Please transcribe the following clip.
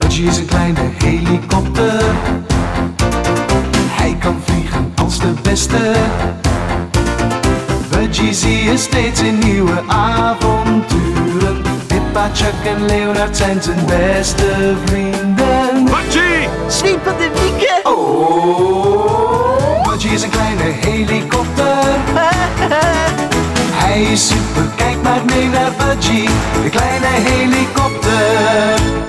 Budgie is een kleine helikopter. Hij kan vliegen als de beste. Budgie zie je steeds in nieuwe avonturen. Pippa, Chuck en Leonard zijn zijn beste vrienden. Budgie! Zwiepen de wieken. Oh, Budgie is een kleine helikopter. Hij is super, kijk maar mee naar Budgie, de kleine helikopter.